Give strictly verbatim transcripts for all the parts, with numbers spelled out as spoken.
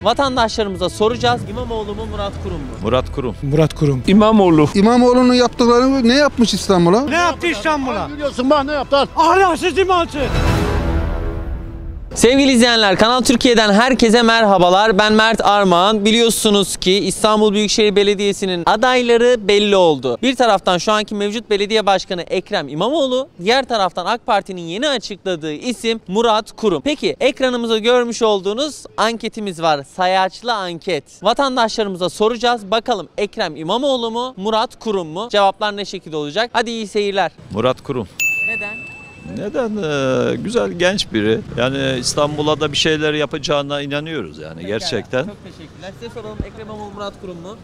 Vatandaşlarımıza soracağız. İmamoğlu mu Murat Kurum mu? Murat Kurum. Murat Kurum. İmamoğlu. İmamoğlu'nun yaptıklarını ne yapmış İstanbul'a? Ne yaptı İstanbul'a? Biliyorsun bana ne yaptılar? Ahlaksız imansız. Sevgili izleyenler, Kanal Türkiye'den herkese merhabalar. Ben Mert Armağan. Biliyorsunuz ki İstanbul Büyükşehir Belediyesi'nin adayları belli oldu. Bir taraftan şu anki mevcut belediye başkanı Ekrem İmamoğlu, diğer taraftan AK Parti'nin yeni açıkladığı isim Murat Kurum. Peki ekranımızda görmüş olduğunuz anketimiz var. Sayaçlı anket. Vatandaşlarımıza soracağız. Bakalım Ekrem İmamoğlu mu Murat Kurum mu? Cevaplar ne şekilde olacak? Hadi iyi seyirler. Murat Kurum. Neden? Neden? Ee, güzel genç biri. Yani İstanbul'a da bir şeyler yapacağına inanıyoruz yani. Pekala, gerçekten. Çok teşekkürler. Size soralım, Ekrem İmamoğlu Murat Kurum mu?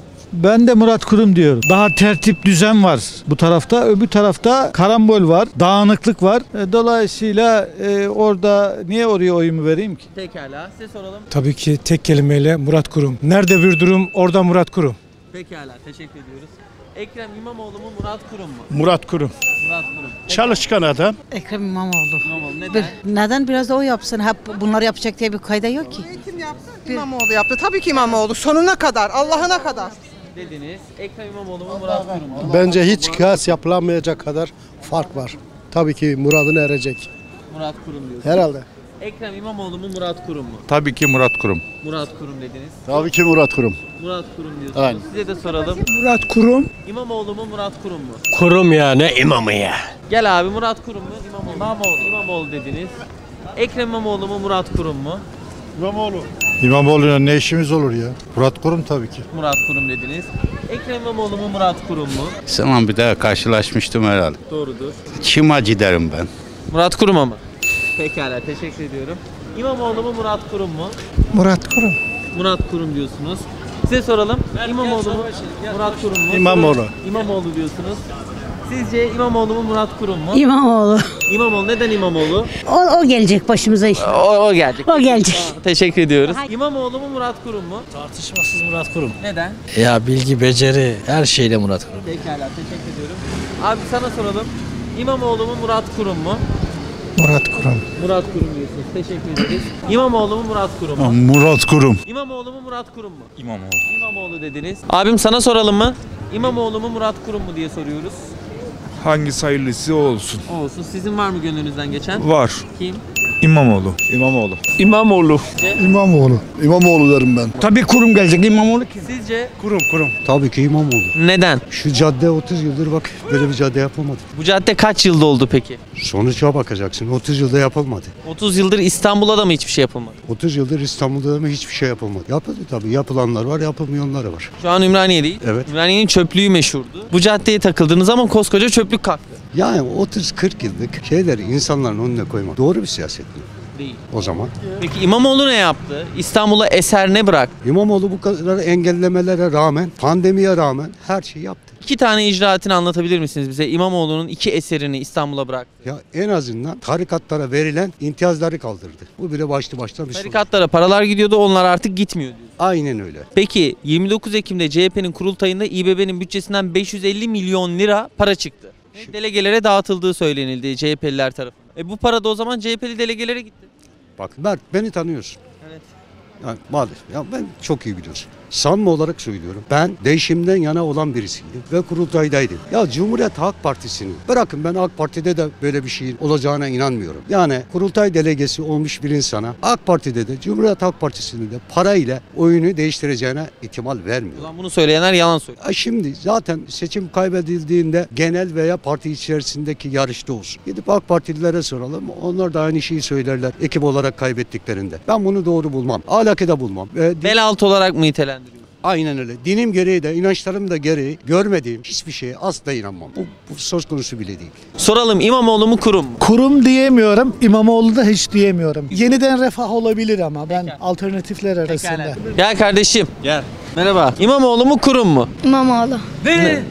Ben de Murat Kurum diyorum. Daha tertip düzen var bu tarafta. Öbür tarafta karambol var. Dağınıklık var. E, Dolayısıyla e, orada niye oraya oyumu vereyim ki? Pekala. Size soralım. Tabii ki tek kelimeyle Murat Kurum. Nerede bir durum orada Murat Kurum. Pekala. Teşekkür ediyoruz. Ekrem İmamoğlu mu Murat Kurum mu? Murat Kurum. Murat Kurum. Çalışkan adam. Ekrem İmamoğlu. İmamoğlu neden? Bir, neden biraz da o yapsın? Hep bunları yapacak diye bir kayda yok ki. Kim yaptı? İmamoğlu yaptı. Tabii ki İmamoğlu. Sonuna kadar, Allah'ına kadar. Dediniz. Ekrem İmamoğlu mu Murat Kurum mu? Bence hiç kıyas yapılamayacak kadar fark var. Tabii ki muradına erecek. Murat Kurum diyorsunuz. Herhalde. Ekrem İmamoğlu mu Murat Kurum mu? Tabii ki Murat Kurum. Murat Kurum dediniz. Tabii ki Murat Kurum. Murat Kurum diyorsunuz. Aynen. Size de soralım. Murat Kurum. İmamoğlu mu Murat Kurum mu? Kurum ya ne imamı ya. Gel abi, Murat Kurum mu İmamoğlu mu? İmamoğlu. İmamoğlu dediniz. Ekrem İmamoğlu mu Murat Kurum mu? İmamoğlu. İmamoğlu'yla ne işimiz olur ya? Murat Kurum tabii ki. Murat Kurum dediniz. Ekrem İmamoğlu mu Murat Kurum mu? Zaman bir daha karşılaşmıştım herhalde. Doğrudur. Çimacı derim ben. Murat Kurum ama. Pekala, teşekkür ediyorum. İmamoğlu mu Murat Kurum mu? Murat Kurum. Murat Kurum diyorsunuz. Size soralım. İmamoğlu mu Murat Kurum mu? İmamoğlu. İmamoğlu diyorsunuz. Sizce İmamoğlu mu Murat Kurum mu? İmamoğlu. İmamoğlu. Neden İmamoğlu? O, o gelecek başımıza işte. O, o gelecek. O gelecek. Teşekkür ediyoruz. İmamoğlu mu Murat Kurum mu? Tartışmasız Murat Kurum. Neden? Ya bilgi, beceri her şeyle Murat Kurum. Pekala, teşekkür ediyorum. Abi sana soralım. İmamoğlu mu Murat Kurum mu? Murat Kurum. Murat Kurum diyorsunuz. Teşekkür ederiz. İmamoğlu mu Murat Kurum mu? Murat Kurum. İmamoğlu mu Murat Kurum mu? İmamoğlu. İmamoğlu dediniz. Abim sana soralım mı? İmamoğlu mu Murat Kurum mu diye soruyoruz. Hangisi hayırlısı o olsun. O olsun. Sizin var mı gönlünüzden geçen? Var. Kim? İmamoğlu. İmamoğlu. İmamoğlu. İmamoğlu. İmamoğlu derim ben. Tabii Kurum gelecek. İmamoğlu kim? Sizce Kurum Kurum. Tabii ki İmamoğlu. neden? Şu cadde otuz yıldır bak böyle bir cadde yapılmadı. Bu cadde kaç yılda oldu peki? Sonuca bakacaksın. otuz yılda yapılmadı. otuz yıldır İstanbul'a da mı hiçbir şey yapılmadı? otuz yıldır İstanbul'da mı hiçbir şey yapılmadı. Yapıldı tabii. Yapılanlar var, yapılmayanlar var. Şu an Ümraniye'deyiz. Evet. Ümraniye'nin çöplüğü meşhurdu. Bu caddeye takıldığınız zaman koskoca çöplük kalktı. Yani otuz kırk yıllık şeyleri insanların önüne koymak doğru bir siyaset mi? Değil. O zaman Peki İmamoğlu ne yaptı? İstanbul'a eser ne bıraktı? İmamoğlu bu kadar engellemelere rağmen, pandemiye rağmen her şeyi yaptı. İki tane icraatını anlatabilir misiniz bize? İmamoğlu'nun iki eserini İstanbul'a bıraktı. Ya en azından tarikatlara verilen imtiyazları kaldırdı. Bu bile başlı başına bir sorun. Tarikatlara paralar gidiyordu, onlar artık gitmiyor diyor. Aynen öyle. Peki yirmi dokuz Ekim'de C H P'nin kurultayında İBB'nin bütçesinden beş yüz elli milyon lira para çıktı. Ve delegelere dağıtıldığı söylenildi C H P'liler tarafından. E bu para da o zaman C H P'li delegelere gitti. Bak Mert beni tanıyorsun. Evet. Yani maalesef ya ben çok iyi biliyorsun. Samimi olarak söylüyorum. Ben değişimden yana olan birisiydim ve kurultaydaydım. Ya Cumhuriyet Halk Partisi'nin bırakın ben AK Parti'de de böyle bir şeyin olacağına inanmıyorum. Yani kurultay delegesi olmuş bir insana AK Parti'de de Cumhuriyet Halk Partisi'nin de parayla oyunu değiştireceğine ihtimal vermiyor. O zaman bunu söyleyenler yalan söylüyor. Ya şimdi zaten seçim kaybedildiğinde genel veya parti içerisindeki yarışta olsun. Gidip AK Partililere soralım. Onlar da aynı şeyi söylerler ekip olarak kaybettiklerinde. Ben bunu doğru bulmam. Ahlaki de bulmam. Ee, Bel altı olarak mı nitelendiriyor? Aynen öyle. Dinim gereği de inançlarım da gereği görmediğim hiçbir şeye asla inanmam. Bu, bu söz konusu bile değil. Soralım, İmamoğlu mu Kurum mu? Kurum diyemiyorum. İmamoğlu da hiç diyemiyorum. Yeniden refah olabilir ama ben Pekala. alternatifler arasında. Pekala. Gel kardeşim. Gel. Merhaba. İmamoğlu mu Kurum mu? İmamoğlu. Ne?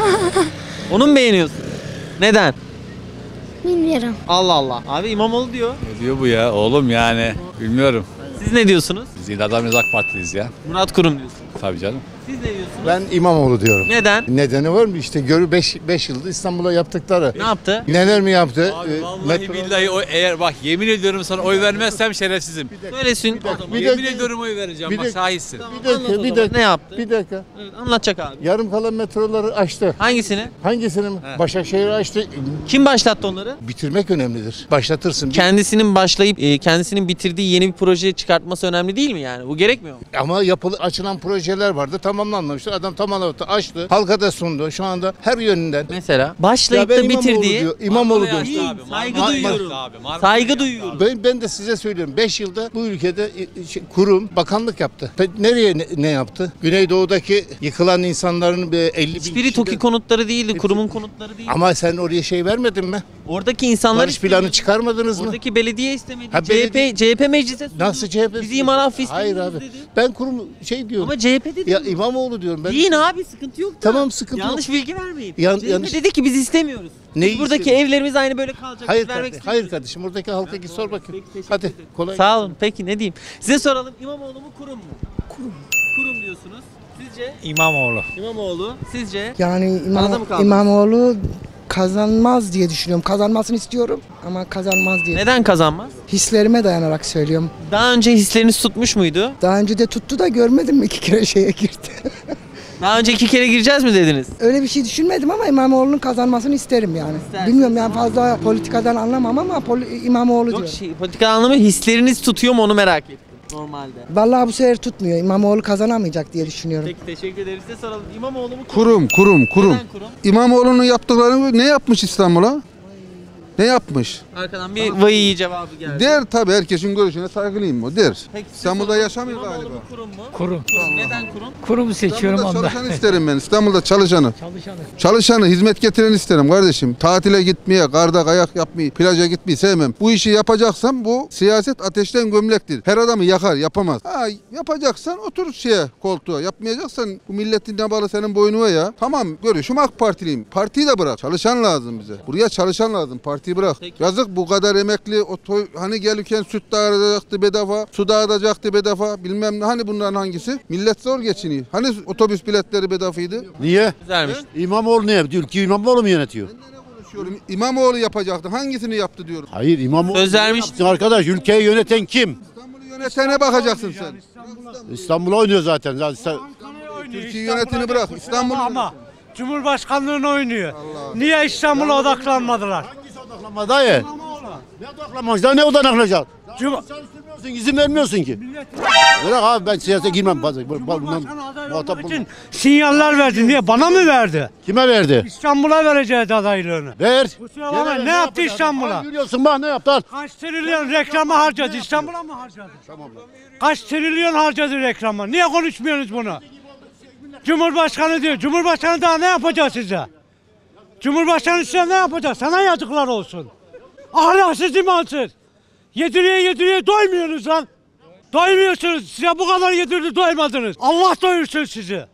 Onu mu beğeniyorsun? Neden? Bilmiyorum. Allah Allah. Abi İmamoğlu diyor. Ne diyor bu ya oğlum yani bilmiyorum. Siz ne diyorsunuz? Biz yine adamız AK Partiliyiz ya. Murat Kurum diyorsun. Tabii canım. Siz ne diyorsunuz? Ben İmamoğlu diyorum. Neden? Nedeni var mı? İşte görü beş yılda İstanbul'a yaptıkları. Ne yaptı? Neler mi yaptı? Abi Ee, vallahi metro- billahi o eğer bak yemin ediyorum sana oy vermezsem şerefsizim. Söylesin. Bir dakika, bir Yemin dakika. ediyorum oy vereceğim Bir bak dakika. şahitsin. Bir dakika, bir dakika. Ne yaptı? Bir dakika. Evet, anlatacak abi. Yarım kalan metroları açtı. Hangisini? Hangisini mi? Başakşehir açtı. Kim başlattı onları? Bitirmek önemlidir. Başlatırsın. Kendisinin başlayıp e, kendisinin bitirdiği yeni bir proje çıkartması önemli değil mi yani? Bu gerekmiyor mu? Ama yapılı açılan projeler vardı. Tamamlanmamıştı. Adam tamamladı, açtı. Halka da sundu. Şu anda her yönünden. Mesela başlayıp Ya ben da İmamoğlu bitirdiği diyor, İmamoğlu Marmara'yı diyor. açtı abi, saygı Marmara'yı duyuyorum. açtı abi, Marmara'yı Saygı yaptı duyuyorum. abi. Ben, ben de size söylüyorum. beş yılda bu ülkede e, şey, kurum, bakanlık yaptı. Peki nereye ne, ne yaptı? Güneydoğu'daki yıkılan insanların bir elli bin Hiçbiri kişiden- TOKİ konutları değildi, kurumun konutları değildi. Ama sen oraya şey vermedin mi? Oradaki insanlar Barış planı çıkarmadınız mı? Oradaki belediye istemedi. Ha, C H P belediye- C H P meclise sundu. Nasıl C H P? Bizi imar affı Hayır istemiyoruz abi. dedi. Ben kurum şey diyorum. Ama C H P dedi. Ya İmamoğlu diyorum ben. Deyin abi, sıkıntı yok da. Tamam, sıkıntı Yanlış yok. bilgi vermeyin. Yan- C H P yanlış- dedi ki biz istemiyoruz. Neyi Biz buradaki istemiyoruz? evlerimiz aynı böyle kalacak. Hayır biz vermek kardeşim, hayır istemiyoruz. kardeşim. Buradaki halka git sor bakayım. Peki, teşekkür Hadi ederim. kolay Sağ olun. Peki ne diyeyim? Size soralım, İmamoğlu mu kurum mu? Kurum. Kurum diyorsunuz. Sizce? İmamoğlu. İmamoğlu. Sizce? Yani Arada mı İmam, kaldınız? İmamoğlu kazanmaz diye düşünüyorum. Kazanmasını istiyorum ama kazanmaz diye. Neden kazanmaz? Hislerime dayanarak söylüyorum. Daha önce hisleriniz tutmuş muydu? Daha önce de tuttu da görmedim mi iki kere şeye girdi. Daha önce iki kere gireceğiz mi dediniz? Öyle bir şey düşünmedim ama İmamoğlu'nun kazanmasını isterim yani. İstersiniz. Bilmiyorum yani fazla politikadan anlamam ama poli- İmamoğlu Yok diyor. şey, politika anlamı hisleriniz tutuyor mu onu merak ettim normalde. Vallahi bu sefer tutmuyor. İmamoğlu kazanamayacak diye düşünüyorum. Peki teşekkür ederiz. Size soralım. İmamoğlu mu? Kurum, kurum, kurum. Neden kurum? İmamoğlu'nun yaptıklarını ne yapmış İstanbul'a? Ne yapmış? Arkadan bir vay cevabı geldi. Der tabii, herkesin görüşüne saygılıyım o der. Peki size İstanbul'da soralım. yaşamıyor İmamoğlu galiba. mu kurum mu? Kurum. Kurum. Neden kurum? Kurumu seçiyorum İstanbul'da onda. çalışan isterim ben. İstanbul'da çalışanı. Çalışanı. Çalışanı, hizmet getiren isterim kardeşim. Tatile gitmeye, karda kayak yapmayı, plaja gitmeyi sevmem. Bu işi yapacaksam bu siyaset ateşten gömlektir. Her adamı yakar, yapamaz. Ha, yapacaksan otur şeye, koltuğa. Yapmayacaksan bu milletin ne balı senin boynuna ya. Tamam, görüşüm AK Partiliyim. Partiyi de bırak. Çalışan lazım bize. Buraya çalışan lazım. Partiyi bırak. Peki. Yazık bu kadar emekli, oto, hani gelirken süt dağıtacaktı bedava, su dağıtacaktı bedava, bilmem ne. Hani bunların hangisi? Millet zor geçiniyor. Hani otobüs biletleri bedavaydı? Niye? Güzelmiş. İmamoğlu ne yaptı? Ülkeyi İmamoğlu mu yönetiyor? Konuşuyorum. İmamoğlu yapacaktı. Hangisini yaptı diyorum. Hayır, İmamoğlu. Söz vermiş. Ne yapsın arkadaş, ülkeyi yöneten kim? İstanbul'u yönetene bakacaksın sen. İstanbul oynuyor zaten. zaten. Türkiye yönetini bırak. İstanbul Ama Cumhurbaşkanlığını oynuyor. Niye İstanbul'a odaklanmadılar? Odaklanma dayı. Ne odaklanmaz? Daha ne odaklanacak? Cum Çalıştırmıyorsun, izin vermiyorsun ki. Bırak abi, ben siyasete girmem. Bundan Cumhurbaşkanı adayı muhatap olmak bulmam. için sinyaller verdi. Niye? Bana mı verdi? Kime verdi? İstanbul'a vereceğiz adaylığını. Ver. Kusura bakma, ne yaptı İstanbul'a? Yürüyorsun bak, ne yaptı? Al. Kaç trilyon reklama harcadı? İstanbul'a mı harcadı? Kaç trilyon harcadı reklama? Niye konuşmuyorsunuz bunu? Cumhurbaşkanı diyor. Cumhurbaşkanı daha ne yapacak size? Cumhurbaşkanı size ne yapacak? Sana yazıklar olsun. Ahlaksız, imansız. Yediriye yediriye doymuyorsunuz lan. Doymuyorsunuz. Size bu kadar yedirdi, doymadınız. Allah doyursun sizi.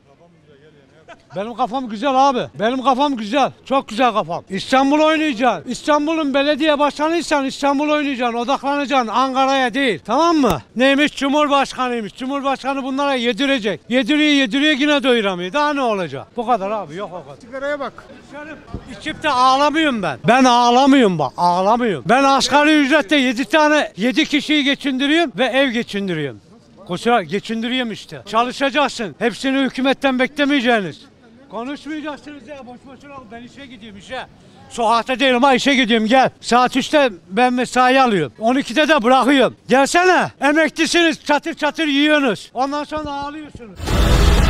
Benim kafam güzel abi. Benim kafam güzel. Çok güzel kafam. İstanbul oynayacaksın. İstanbul'un belediye başkanıysan İstanbul oynayacaksın. Odaklanacaksın. Ankara'ya değil. Tamam mı? Neymiş? Cumhurbaşkanıymış. Cumhurbaşkanı bunlara yedirecek. Yediriyor yediriyor yine doyuramıyor. Daha ne olacak? Bu kadar abi. Yok o kadar. sigaraya bak. Canım, İçip de ağlamıyorum ben. Ben ağlamıyorum bak. Ağlamıyorum. Ben asgari ücretle yedi tane yedi kişiyi geçindiriyorum ve ev geçindiriyorum. Kusura geçindiriyorum işte. Çalışacaksın. Hepsini hükümetten beklemeyeceğiniz. Konuşmayacaksınız ya, boş boşuna. Ben işe gidiyorum işe. Sokakta değilim ha, işe gidiyorum, gel. Saat üçte ben mesai alıyorum. on ikide de bırakıyorum. Gelsene. Emeklisiniz, çatır çatır yiyorsunuz. Ondan sonra ağlıyorsunuz.